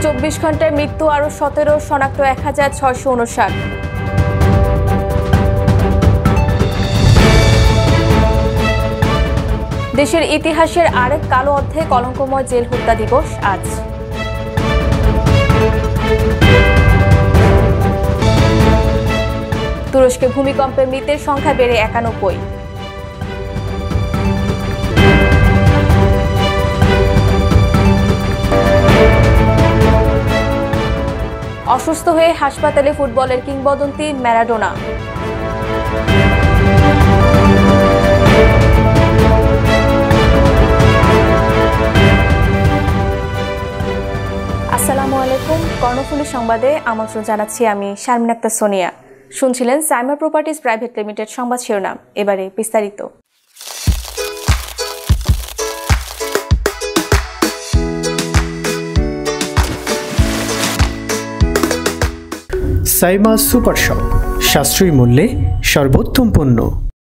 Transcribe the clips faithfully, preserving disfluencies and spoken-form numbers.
চব্বিশ ঘন্টায় মৃত্যু আরও সতেরো, শনাক্ত এক হাজার ছয়শো উনষাট। দেশের ইতিহাসের আরেক কালো অধ্যায়ে কলঙ্কময় জেল হত্যা দিবস আজ। তুরস্কে ভূমিকম্পে মৃতের সংখ্যা বেড়ে একানব্বই। অসুস্থ হয়ে হাসপাতালে ফুটবলের কিংবদন্তি ম্যারাডোনা। আসসালামু আলাইকুম। কর্ণফুলী সংবাদে আমন্ত্রণ জানাচ্ছি আমি শারমিন আক্তার সোনিয়া। শুনছিলেন সাইমা প্রপার্টিজ প্রাইভেট লিমিটেড সংবাদ শিরোনাম। এবারে বিস্তারিত। সাইমা সুপার শপ, সাশ্রয়ী মূল্যে সর্বোত্তম পণ্য।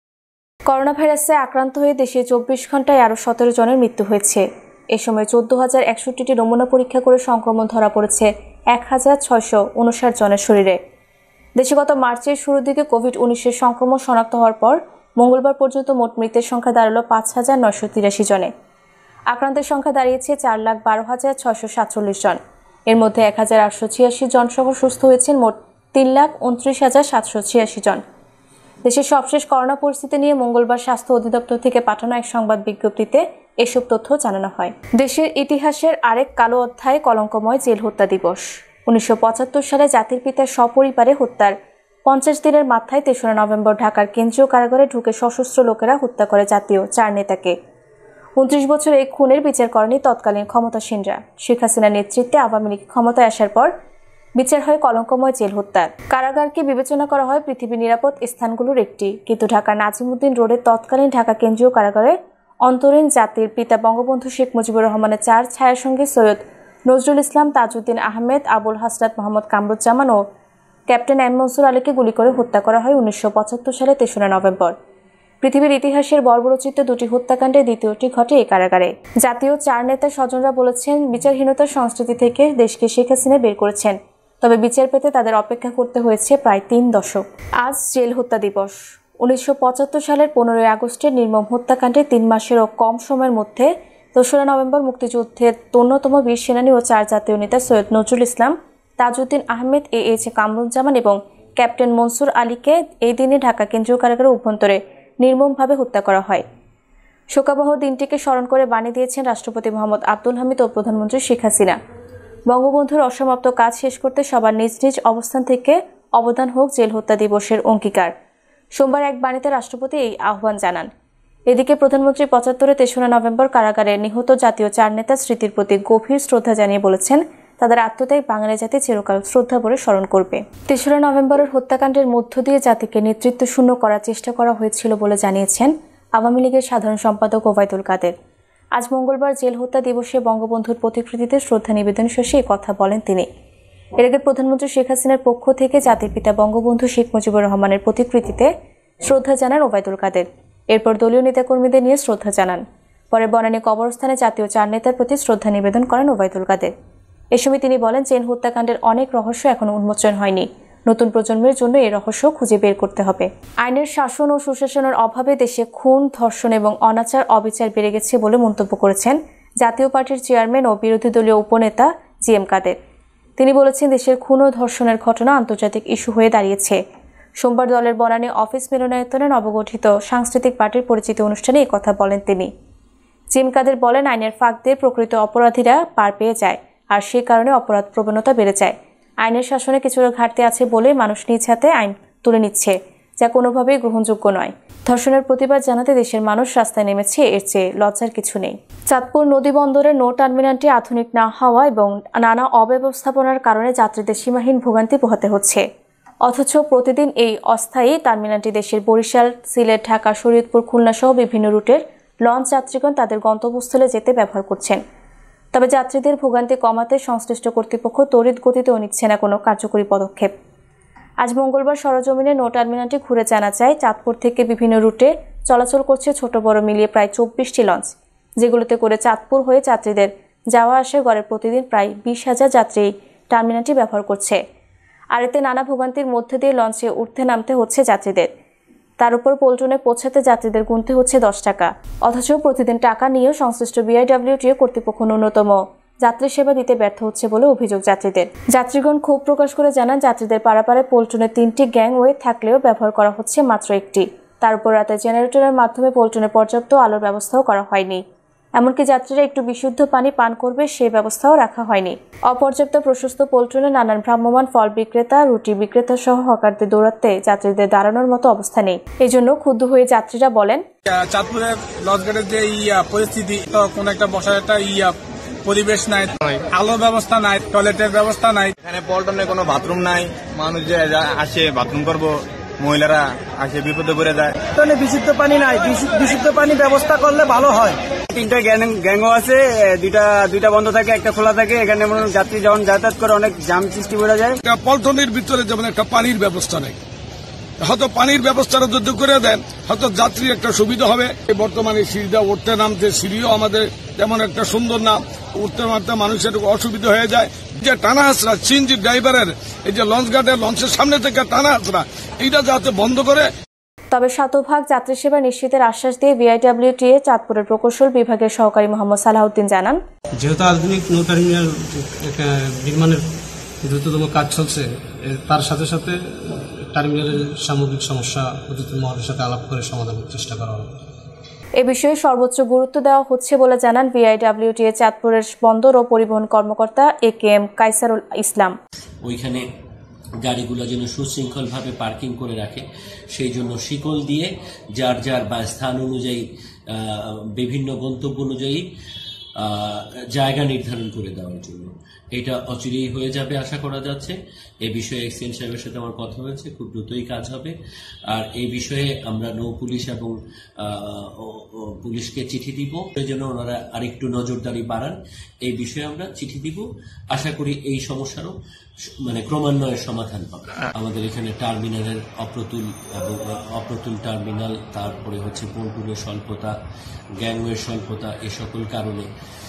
করোনা ভাইরাসে আক্রান্ত হয়ে দেশে চব্বিশ ঘন্টায় আরও সতেরো জনের মৃত্যু হয়েছে। এ সময় চোদ্দ হাজার একষট্টিটি নমুনা পরীক্ষা করে সংক্রমণ ধরা পড়েছে এক হাজার ছয়শো উনষাট জনের শরীরে। দেশে গত মার্চের শুরুর দিকে কোভিড উনিশের সংক্রমণ শনাক্ত হওয়ার পর মঙ্গলবার পর্যন্ত মোট মৃতের সংখ্যা দাঁড়ালো পাঁচ হাজার নয়শো তিরাশি জনে। আক্রান্তের সংখ্যা দাঁড়িয়েছে চার লাখ বারো হাজার ছয়শো সাতচল্লিশ জন। এর মধ্যে এক হাজার আটশো ছিয়াশি জন সহ সুস্থ হয়েছেন মোট তিন লাখ উনত্রিশ হাজার সাতশো ছিয়াশি জন। দেশের সবশেষ করোনা পরিস্থিতি নিয়ে মঙ্গলবার স্বাস্থ্য অধিদপ্তর থেকে পাঠানো এক সংবাদ বিজ্ঞপ্তিতে এসব তথ্য জানানো হয়। দেশের ইতিহাসের আরেক কালো অধ্যায় কলঙ্কময় জেল হত্যা দিবস। উনিশশো পঁচাত্তর সালে জাতির পিতার সপরিবারে হত্যার পঞ্চাশ দিনের মাথায় তেসরা নভেম্বর ঢাকার কেন্দ্রীয় কারাগারে ঢুকে সশস্ত্র লোকেরা হত্যা করে জাতীয় চার নেতাকে। উনত্রিশ বছর এই খুনের বিচার করেনি তৎকালীন ক্ষমতাসীনরা। শেখ হাসিনার নেতৃত্বে আওয়ামী লীগ ক্ষমতায় আসার পর বিচার হয় কলঙ্কময় জেল হত্যার। কারাগারকে বিবেচনা করা হয় পৃথিবীর নিরাপদ স্থানগুলোর একটি, কিন্তু ঢাকার নাজিমুদ্দিন রোডের তৎকালীন ঢাকা কেন্দ্রীয় কারাগারে অন্তরীণ জাতির পিতা বঙ্গবন্ধু শেখ মুজিবুর রহমানের চার ছায়ার সঙ্গে সৈয়দ নজরুল ইসলাম, তাজউদ্দিন আহমেদ, আবুল হাসনাত মোহাম্মদ কামরুজ্জামান ও ক্যাপ্টেন এম মনসুর আলীকে গুলি করে হত্যা করা হয় উনিশশো পঁচাত্তর সালে তেসরা নভেম্বর। পৃথিবীর ইতিহাসের বর্বরচিত দুটি হত্যাকাণ্ডের দ্বিতীয়টি ঘটে এই কারাগারে। জাতীয় চার নেতার স্বজনরা বলেছেন, বিচারহীনতার সংস্কৃতি থেকে দেশকে শেখ হাসিনা বের করেছেন, তবে বিচার পেতে তাদের অপেক্ষা করতে হয়েছে প্রায় তিন দশক। আজ জেল হত্যা দিবস। উনিশশো পঁচাত্তর সালের পনেরোই আগস্টের নির্মম হত্যাকাণ্ডে তিন মাসেরও কম সময়ের মধ্যে দোসরা নভেম্বর মুক্তিযুদ্ধের অন্যতম বীর সেনানী ও চার জাতীয় নেতা সৈয়দ নজরুল ইসলাম, তাজউদ্দিন আহমেদ, এ এইচ কামরুজ্জামান এবং ক্যাপ্টেন মনসুর আলীকে এই দিনে ঢাকা কেন্দ্রীয় কারাগারের অভ্যন্তরে নির্মমভাবে হত্যা করা হয়। শোকাবহ দিনটিকে স্মরণ করে বাণী দিয়েছেন রাষ্ট্রপতি মোহাম্মদ আব্দুল হামিদ ও প্রধানমন্ত্রী শেখ হাসিনা। বঙ্গবন্ধুর অসমাপ্ত কাজ শেষ করতে সবার নিজ নিজ অবস্থান থেকে অবদান হোক জেল হত্যা দিবসের অঙ্গীকার। সোমবার এক বাণীতে রাষ্ট্রপতি এই আহ্বান জানান। এদিকে প্রধানমন্ত্রী পঁচাত্তরে তেসরা নভেম্বর কারাগারে নিহত জাতীয় চার নেতার স্মৃতির প্রতি গভীর শ্রদ্ধা জানিয়ে বলেছেন, তাদের আত্মত্যাগ বাঙালি জাতি চিরকাল শ্রদ্ধা ভরে স্মরণ করবে। তেসরা নভেম্বরের হত্যাকাণ্ডের মধ্য দিয়ে জাতিকে নেতৃত্ব শূন্য করার চেষ্টা করা হয়েছিল বলে জানিয়েছেন আওয়ামী লীগের সাধারণ সম্পাদক ওবায়দুল কাদের। আজ মঙ্গলবার জেল হত্যা দিবসে বঙ্গবন্ধুর প্রতিকৃতিতে শ্রদ্ধা নিবেদন শেষে কথা বলেন তিনি। এর আগে প্রধানমন্ত্রী শেখ হাসিনার পক্ষ থেকে জাতির পিতা বঙ্গবন্ধু শেখ মুজিবুর রহমানের প্রতিকৃতিতে শ্রদ্ধা জানান ওবায়দুল কাদের। এরপর দলীয় নেতাকর্মীদের নিয়ে শ্রদ্ধা জানান। পরে বনানী কবরস্থানে জাতীয় চার নেতার প্রতি শ্রদ্ধা নিবেদন করেন ওবায়দুল কাদের। এ সময় তিনি বলেন, জেল হত্যাকাণ্ডের অনেক রহস্য এখনো উন্মোচন হয়নি। নতুন প্রজন্মের জন্য এই রহস্য খুঁজে বের করতে হবে। আইনের শাসন ও সুশাসনের অভাবে দেশে খুন, ধর্ষণ এবং অনাচার অবিচার বেড়ে গেছে বলে মন্তব্য করেছেন জাতীয় পার্টির চেয়ারম্যান ও বিরোধী দলীয় উপনেতা জি এম কাদের। তিনি বলেছেন, দেশের খুন ও ধর্ষণের ঘটনা আন্তর্জাতিক ইস্যু হয়ে দাঁড়িয়েছে। সোমবার দলের বনানী অফিস মিলনায়তনে নবগঠিত সাংস্কৃতিক পার্টির পরিচিতি অনুষ্ঠানে এই কথা বলেন তিনি। জি এম কাদের বলেন, আইনের ফাঁক দিয়ে প্রকৃত অপরাধীরা পার পেয়ে যায়, আর সে কারণে অপরাধ প্রবণতা বেড়ে যায়। আইনের শাসনে কিছুটা ঘাটতি আছে বলে মানুষ নিজ হাতে আইন তুলে নিচ্ছে, যা কোনোভাবেই গ্রহণযোগ্য নয়। ধর্ষণের প্রতিবাদ জানাতে দেশের মানুষ রাস্তায় নেমেছে, এর চেয়ে লজ্জার কিছু নেই। চাঁদপুর নদী বন্দরের নৌ টার্মিনালটি আধুনিক না হওয়া এবং নানা অব্যবস্থাপনার কারণে যাত্রীদের সীমাহীন ভোগান্তি পোহাতে হচ্ছে। অথচ প্রতিদিন এই অস্থায়ী টার্মিনালটি দেশের বরিশাল, সিলেট, ঢাকা, শরীয়তপুর, খুলনা সহ বিভিন্ন রুটের লঞ্চ যাত্রীগণ তাদের গন্তব্যস্থলে যেতে ব্যবহার করছেন। তবে যাত্রীদের ভোগান্তি কমাতে সংশ্লিষ্ট কর্তৃপক্ষ তড়িৎ গতিতেও নিচ্ছে না কোনো কার্যকরী পদক্ষেপ। আজ মঙ্গলবার সরজমিনে নৌ টার্মিনালটি ঘুরে জানা যায়, চাঁদপুর থেকে বিভিন্ন রুটে চলাচল করছে ছোট বড় মিলিয়ে প্রায় চব্বিশটি লঞ্চ, যেগুলোতে করে চাঁদপুর হয়ে যাত্রীদের যাওয়া আসে গড়ে প্রতিদিন প্রায় বিশ হাজার যাত্রী টার্মিনালটি ব্যবহার করছে। আর এতে নানা ভোগান্তির মধ্যে দিয়ে লঞ্চে উঠতে নামতে হচ্ছে যাত্রীদের। তার উপর পল্টনে পৌঁছাতে যাত্রীদের গুনতে হচ্ছে দশ টাকা, অথচ প্রতিদিন টাকা নিয়েও সংশ্লিষ্ট বিআইডব্লিউটিএ কর্তৃপক্ষ ন্যূনতম যাত্রী সেবা দিতে ব্যর্থ হচ্ছে বলে অভিযোগ যাত্রীদের। যাত্রীগণ ক্ষোভ প্রকাশ করে জানান, যাত্রীদের পারাপারে পল্টনে তিনটি গ্যাংওয়ে থাকলেও ব্যবহার করা হচ্ছে মাত্র একটি। তার উপর রাতে জেনারেটরের মাধ্যমে পল্টনে পর্যাপ্ত আলোর ব্যবস্থাও করা হয়নি। এমনকি যাত্রীরা একটু বিশুদ্ধ পানি পান করবে সেই ব্যবস্থাও রাখা হয়নি। অপর্যাপ্ত প্রশস্ত পল্টনে নানান ভ্রাম্যমাণ ফল বিক্রেতা, রুটি বিক্রেতা সহ হকারদের দৌড়াতে যাত্রীদের দাঁড়ানোর মতো অবস্থা নেই। এই জন্য ক্ষুব্ধ হয়ে যাত্রীরা বলেন, চাঁদপুরের লঞ্চঘাটের যে ইয়া পরিস্থিতি, তো কোন একটা বসার একটা ইয়া পরিবেশ নাই, আলোর ব্যবস্থা নাই, টয়লেটের ব্যবস্থা নাই। এখানে পল্টনে কোনো বাথরুম নাই, মানুষ যে আসে বাথরুম করবো, মহিলারা আসে বিপদে পড়ে যায়। বিশুদ্ধ পানি নাই, বিশুদ্ধ পানি ব্যবস্থা করলে ভালো হয়। তিনটা গ্যাংও আছে, দুইটা দুইটা বন্ধ থাকে, একটা খোলা থাকে। এখানে যাত্রী যখন যাতায়াত করে অনেক জাম সৃষ্টি করে যায়। পল্টনের ভিতরে যেমন একটা পানির ব্যবস্থা নেই, হয়তো পানির ব্যবস্থাটা যদি করে দেন হয়তো যাত্রীর একটা সুবিধা হবে। বর্তমানে সিঁড়িটা উঠতে নামতে, সিঁড়িও আমাদের যেমন একটা সুন্দর না, উঠতে নামতে মানুষের অসুবিধা হয়ে যায়। যে টানা হাসরা সিএনজি ড্রাইভারের এই যে লঞ্চ ঘাটের লঞ্চের সামনে থেকে টানা হাসরা, এইটা যাতে বন্ধ করে। তবে শতভাগ যাত্রী সেবা নিশ্চিতের আশ্বাস দিয়ে বিআইডব্লিউটিএ চাঁদপুরের প্রকৌশল বিভাগের সহকারী মোহাম্মদ সালাহউদ্দিন জানান, যেহেতু আধুনিক নৌ টার্মিনাল নির্মাণের দ্রুততম কাজ চলছে, তার সাথে সাথে টার্মিনালের সামগ্রিক সমস্যা অতিথি মহলের সাথে আলাপ করে সমাধানের চেষ্টা করা হবে। এ বিষয়ে সর্বোচ্চ গুরুত্ব দেওয়া হচ্ছে বলে জানান বিআইডব্লিউটিএ চাঁদপুরের বন্দর ও পরিবহন কর্মকর্তা এ কে এম কায়সারুল ইসলাম। ওইখানে গাড়িগুলো যেন সুশৃঙ্খলভাবে পার্কিং করে রাখে, সেই জন্য শিকল দিয়ে যার যার বা স্থান অনুযায়ী বিভিন্ন গন্তব্য অনুযায়ী জায়গা নির্ধারণ করে দেওয়ার জন্য এটা অচিরেই হয়ে যাবে আশা করা যাচ্ছে। এই বিষয়ে এক্সচেঞ্জ সাহেবের সাথে আমার কথা হয়েছে, খুব দ্রুতই কাজ হবে। আর এই বিষয়ে আমরা নৌ পুলিশ এবং পুলিশকে চিঠি দিব, যেন ওনারা আরেকটু নজরদারি বাড়ান। এই বিষয়ে আমরা চিঠি দিব, আশা করি এই সমস্যারও মানে ক্রমান্বয়ে সমাধান হবে। আমাদের এখানে টার্মিনালের অপ্রতুল এবং অপ্রতুল টার্মিনাল, তারপরে হচ্ছে পল্টনের স্বল্পতা, গ্যাংওয়ের স্বল্পতা, এ সকল কারণে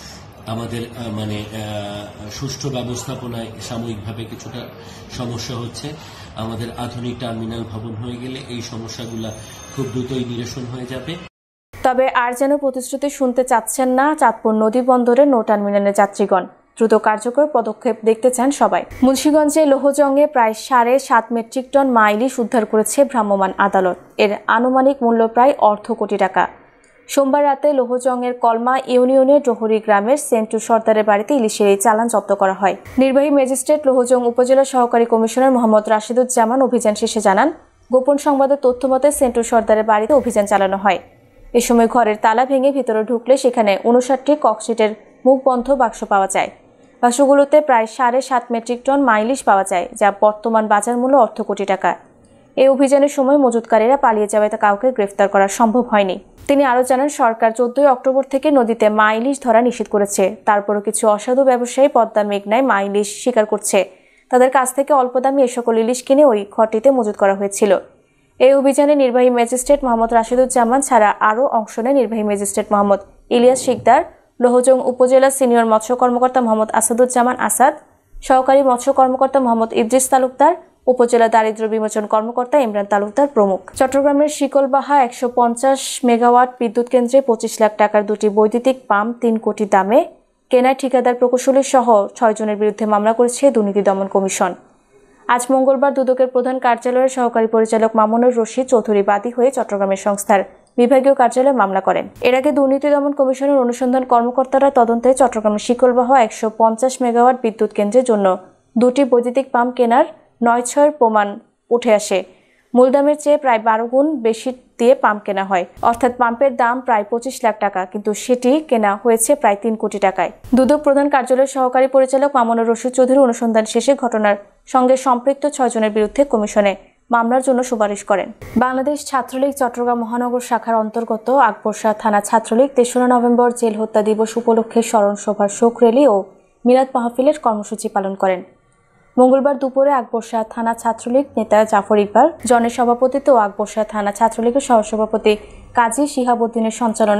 আমাদের মানে সুষ্ঠু ব্যবস্থাপনায় সাময়িকভাবে কিছুটা সমস্যা হচ্ছে। আমাদের আধুনিক টার্মিনাল ভবন হয়ে গেলে এই সমস্যাগুলো খুব দ্রুতই নিরসন হয়ে যাবে। তবে আর যেন প্রতিশ্রুতি শুনতে চাচ্ছেন না চাঁদপুর নদী বন্দরের নৌ টার্মিনালের যাত্রীগণ। দ্রুত কার্যকর পদক্ষেপ দেখতে চান সবাই। মুন্সিগঞ্জে লোহজংয়ে প্রায় সাড়ে সাত মেট্রিক টন মা ইলিশ উদ্ধার করেছে ভ্রাম্যমাণ আদালত। এর আনুমানিক মূল্য প্রায় অর্ধ কোটি টাকা। সোমবার রাতে লোহজংয়ের কলমা ইউনিয়নের ডোহরি গ্রামের সেন্টু সর্দারের বাড়িতে ইলিশের এই চালান জব্দ করা হয়। নির্বাহী ম্যাজিস্ট্রেট লোহজং উপজেলা সহকারী কমিশনার মোহাম্মদ রাশিদুজ্জামান অভিযান শেষে জানান, গোপন সংবাদের তথ্য মতে সেন্টু সর্দারের বাড়িতে অভিযান চালানো হয়। এ সময় ঘরের তালা ভেঙে ভিতরে ঢুকলে সেখানে উনষাটটি ককশিটের মুখবন্ধ বাক্স পাওয়া যায়। বাক্সগুলোতে প্রায় সাড়ে সাত মেট্রিক টন মা ইলিশ পাওয়া যায়, যা বর্তমান বাজার মূল্য অর্ধ কোটি টাকা। এই অভিযানের সময় মজুতকারীরা পালিয়ে যাওয়ায় কাউকে গ্রেফতার করা সম্ভব হয়নি। তিনি আরও জানান, সরকার চোদ্দই অক্টোবর থেকে নদীতে মা ইলিশ ধরা নিষেধ করেছে। তারপরও কিছু অসাধু ব্যবসায়ী পদ্মা মেঘনায় মা ইলিশ শিকার করছে। তাদের কাছ থেকে অল্প দামে এ সকল ইলিশ কিনে ওই ঘরটিতে মজুত করা হয়েছিল। এই অভিযানে নির্বাহী ম্যাজিস্ট্রেট মোহাম্মদ রাশিদুজ্জামান ছাড়া আরও অংশ নেয় নির্বাহী ম্যাজিস্ট্রেট মোহাম্মদ ইলিয়াস শিকদার, লোহজং উপজেলা সিনিয়র মৎস্য কর্মকর্তা মোহাম্মদ আসাদুজ্জামান আসাদ, সহকারী মৎস্য কর্মকর্তা মোহাম্মদ ইদ্রিস তালুকদার, উপজেলা দারিদ্র বিমোচন কর্মকর্তা ইমরান তালুকদার প্রমুখ। চট্টগ্রামের শিকলবাহা একশো পঞ্চাশ মেগাওয়াট বিদ্যুৎ কেন্দ্রে পঁচিশ লাখ টাকার দুটি বৈদ্যুতিক পাম্প তিন কোটি দামে কেনায় ঠিকাদার প্রকৌশলী সহ ছয় জনের বিরুদ্ধে মামলা করেছে দুর্নীতি দমন কমিশন। আজ মঙ্গলবার দুদকের প্রধান কার্যালয়ের সহকারী পরিচালক মামুনুর রশিদ চৌধুরী বাদী হয়ে চট্টগ্রামের সংস্থার বিভাগীয় কার্যালয়ে মামলা করেন। এর আগে দুর্নীতি দমন কমিশনের অনুসন্ধান কর্মকর্তারা তদন্তে চট্টগ্রামের শিকলবাহা একশো পঞ্চাশ মেগাওয়াট বিদ্যুৎ কেন্দ্রের জন্য দুটি বৈদ্যুতিক পাম্প কেনার নয় ছয়ের প্রমাণ উঠে আসে। মূল দামের চেয়ে প্রায় বারো গুণ বেশি দিয়ে পাম্প কেনা হয়, অর্থাৎ পাম্পের দাম প্রায় পঁচিশ লাখ টাকা, কিন্তু সেটি কেনা হয়েছে প্রায় তিন কোটি টাকায়। দুদক প্রধান কার্যালয়ের সহকারী পরিচালক মামুনুর রশিদ চৌধুরী অনুসন্ধান শেষে ঘটনার সঙ্গে সম্পৃক্ত ছয় জনের বিরুদ্ধে কমিশনে মামলার জন্য সুপারিশ করেন। বাংলাদেশ ছাত্রলীগ চট্টগ্রাম মহানগর শাখার অন্তর্গত আকবরশাহ থানা ছাত্রলীগ তেসরা নভেম্বর জেল হত্যা দিবস উপলক্ষে স্মরণ সভার শোক র্যালি ও মিলাদ মাহফিলের কর্মসূচি পালন করেন। মঙ্গলবার দুপুরে আকবরশাহ থানা ছাত্রলীগ নেতা জাফর ইকবাল জনের সভাপতিত্বে ও আকবরশাহ থানা ছাত্রলীগের সহসভাপতি কাজী শিহাবুদ্দিনের সঞ্চালনায়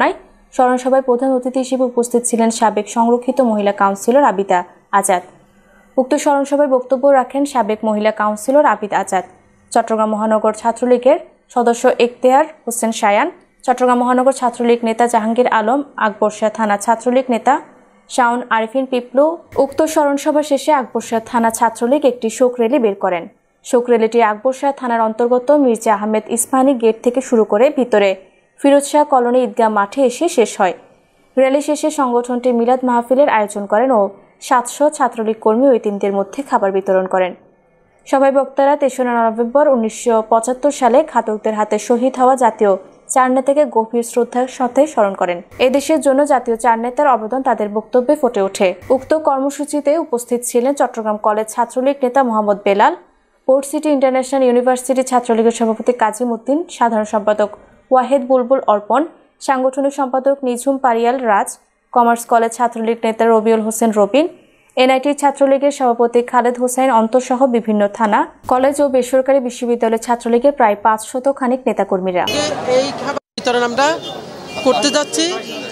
স্মরণসভায় প্রধান অতিথি হিসেবে উপস্থিত ছিলেন সাবেক সংরক্ষিত মহিলা কাউন্সিলর আবিদা আজাদ। উক্ত স্মরণসভায় বক্তব্য রাখেন সাবেক মহিলা কাউন্সিলর আবিদ আজাদ, চট্টগ্রাম মহানগর ছাত্রলীগের সদস্য ইখতিয়ার হোসেন শায়ান, চট্টগ্রাম মহানগর ছাত্রলীগ নেতা জাহাঙ্গীর আলম, আকবরশাহ থানা ছাত্রলীগ নেতা শাওন আরিফিন পিপলু। উক্ত স্মরণসভা শেষে আকবরশাহ থানা ছাত্রলীগ একটি শোক র্যালি বের করেন। শোক র্যালিটি আকবরশাহ থানার অন্তর্গত মির্জা আহমেদ ইস্পাহানি গেট থেকে শুরু করে ভিতরে ফিরোজ শাহ কলোনি ঈদগাহ মাঠে এসে শেষ হয়। র্যালি শেষে সংগঠনটি মিলাদ মাহফিলের আয়োজন করেন ও সাতশো ছাত্রলীগ কর্মী ও এতিমদের মধ্যে খাবার বিতরণ করেন। সভায় বক্তারা তেসরা নভেম্বর উনিশশো পঁচাত্তর সালে ঘাতকদের হাতে শহীদ হওয়া জাতীয় চার নেতাকে গভীর শ্রদ্ধার সাথে স্মরণ করেন। এদেশের জন্য জাতীয় চার নেতার অবদান তাদের বক্তব্যে ফুটে ওঠে। উক্ত কর্মসূচিতে উপস্থিত ছিলেন চট্টগ্রাম কলেজ ছাত্রলীগ নেতা Mohammad Belal, port city international university ছাত্রলীগের সভাপতি কাজিম উদ্দিন, সাধারণ সম্পাদক ওয়াহেদ বুলবুল অর্পণ, সাংগঠনিক সম্পাদক নিঝুম পারিয়াল রাজ, কমার্স কলেজ ছাত্রলীগ নেতা রবিউল হোসেন রবিন, এনআইটি ছাত্রলীগের সভাপতি খালেদ হোসেন অন্তঃসহ বিভিন্ন থানা, কলেজ ও বেসরকারি বিশ্ববিদ্যালয়ের ছাত্রলীগের প্রায় পাঁচশত খানিক নেতাকর্মীরা। এই খাবার বিতরণ আমরা করতে যাচ্ছি।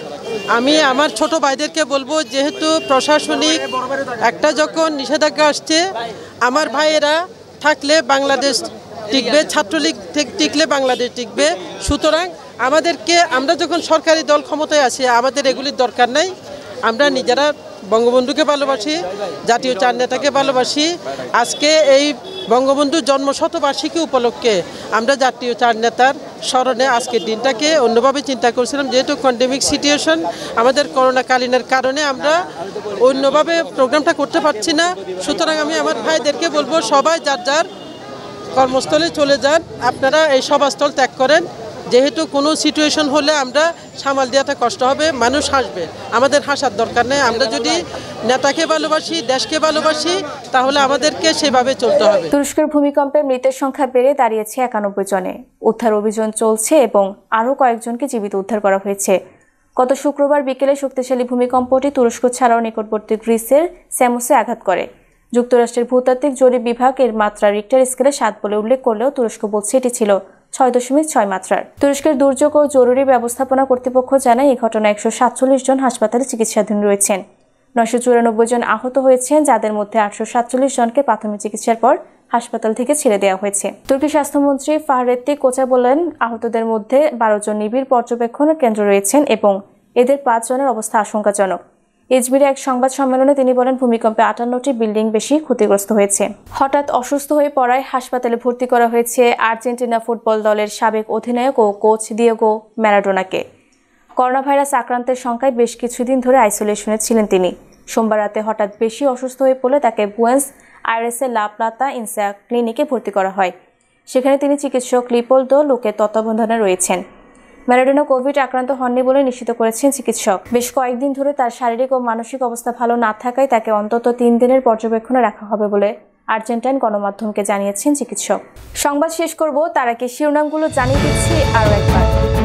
আমি আমার ছোট ভাইদেরকে বলবো, যেহেতু প্রশাসনিক একটা যখন নিষেধাজ্ঞা আসছে, আমার ভাইয়েরা থাকলে বাংলাদেশ টিকবে, ছাত্রলীগ টিকলে বাংলাদেশ টিকবে। সুতরাং আমাদেরকে, আমরা যখন সরকারি দল ক্ষমতায় আসি, আমাদের এগুলির দরকার নাই। আমরা নিজেরা বঙ্গবন্ধুকে ভালোবাসি, জাতীয় চার নেতাকে ভালোবাসি। আজকে এই বঙ্গবন্ধুর জন্ম শতবার্ষিকী উপলক্ষে আমরা জাতীয় চার নেতার স্মরণে আজকের দিনটাকে অন্যভাবে চিন্তা করছিলাম। যেহেতু প্যান্ডেমিক সিচুয়েশন, আমাদের করোনাকালীনের কারণে আমরা অন্যভাবে প্রোগ্রামটা করতে পারছি না। সুতরাং আমি আমার ভাইদেরকে বলবো, সবাই যার যার কর্মস্থলে চলে যান, আপনারা এই সভাস্থল ত্যাগ করেন। যেহেতু কোনো সিচুয়েশন হলে আমরা সামাল দেওয়াটা কষ্ট হবে, মানুষ হাসবে, আমাদের হাসার দরকার নেই। আমরা যদি নেতাকে ভালোবাসি, দেশকে ভালোবাসি, তাহলে আমাদেরকে সেভাবে চলতে হবে। তুরস্কের ভূমিকম্পে মৃতের সংখ্যা বেড়ে দাঁড়িয়েছে একানব্বই জনে। উদ্ধার অভিযান চলছে এবং আরও কয়েকজনকে জীবিত উদ্ধার করা হয়েছে। গত শুক্রবার বিকেলে শক্তিশালী ভূমিকম্পটি তুরস্ক ছাড়াও নিকটবর্তী গ্রিসের স্যামোসে আঘাত করে। যুক্তরাষ্ট্রের ভূতাত্ত্বিক জরিপ বিভাগ এর মাত্রা রিক্টার স্কেলে সাত বলে উল্লেখ করলেও তুরস্ক বলছে এটি ছিল ছয় দশমিক ছয় মাত্রার। তুরস্কের দুর্যোগ ও জরুরি ব্যবস্থাপনা কর্তৃপক্ষ জানায়, এই ঘটনায় একশো সাতচল্লিশ জন হাসপাতালে চিকিৎসাধীন রয়েছেন। নয়শো চুরানব্বই জন আহত হয়েছেন, যাদের মধ্যে আটশো সাতচল্লিশ জনকে প্রাথমিক চিকিৎসার পর হাসপাতাল থেকে ছেড়ে দেওয়া হয়েছে। তুর্কি স্বাস্থ্যমন্ত্রী ফাহরেত্তি কোচা বলেন, আহতদের মধ্যে বারো জন নিবিড় পর্যবেক্ষণ কেন্দ্র রয়েছেন এবং এদের পাঁচ জনের অবস্থা আশঙ্কাজনক। ইজমিরে এক সংবাদ সম্মেলনে তিনি বলেন, ভূমিকম্পে আটান্নটি বিল্ডিং বেশি ক্ষতিগ্রস্ত হয়েছে। হঠাৎ অসুস্থ হয়ে পড়ায় হাসপাতালে ভর্তি করা হয়েছে আর্জেন্টিনা ফুটবল দলের সাবেক অধিনায়ক ও কোচ দিয়েগো ম্যারাডোনাকে। করোনা ভাইরাস আক্রান্তের সংখ্যায় বেশ কিছুদিন ধরে আইসোলেশনে ছিলেন তিনি। সোমবার রাতে হঠাৎ বেশি অসুস্থ হয়ে পড়লে তাকে বুয়েন্স আইরেসের লা প্লাতা ইনসা ক্লিনিকে ভর্তি করা হয়। সেখানে তিনি চিকিৎসক লিপোলদো লোকের তত্ত্বাবধানে রয়েছেন। ম্যারাডোনা কোভিড আক্রান্ত হননি বলে নিশ্চিত করেছেন চিকিৎসক। বেশ কয়েকদিন ধরে তার শারীরিক ও মানসিক অবস্থা ভালো না থাকায় তাকে অন্তত তিন দিনের পর্যবেক্ষণে রাখা হবে বলে আর্জেন্টাইন গণমাধ্যমকে জানিয়েছেন চিকিৎসক। সংবাদ শেষ করব, তার আগে শিরোনামগুলো জানিয়ে দিচ্ছি আরও একবার।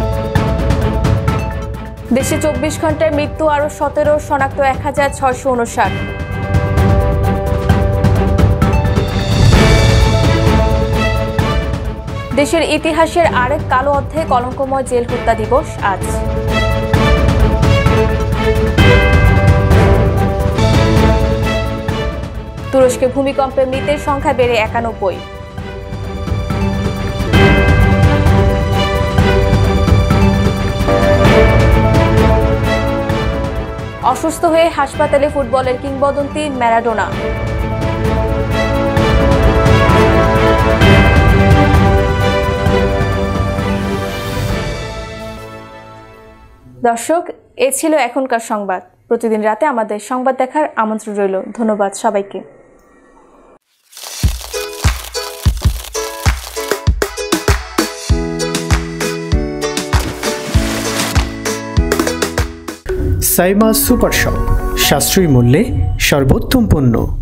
দেশে চব্বিশ ঘন্টায় মৃত্যু আরও সতেরো, শনাক্ত এক হাজার ছয়শো উনষাট। দেশের ইতিহাসের আরেক কালো অধ্যায়ে কলঙ্কময় জেল হত্যা দিবস আজ। তুরস্কে ভূমিকম্পে মৃতের সংখ্যা বেড়ে একানব্বই। অসুস্থ হয়ে হাসপাতালে ফুটবলের কিংবদন্তি ম্যারাডোনা। দর্শক, এ ছিল এখনকার সংবাদ। প্রতিদিন রাতে আমাদের সংবাদ দেখার আমন্ত্রণ রইল। ধন্যবাদ সবাইকে। সাইমা সুপার শপ, সাশ্রয়ী মূল্যে সর্বোত্তম পণ্য।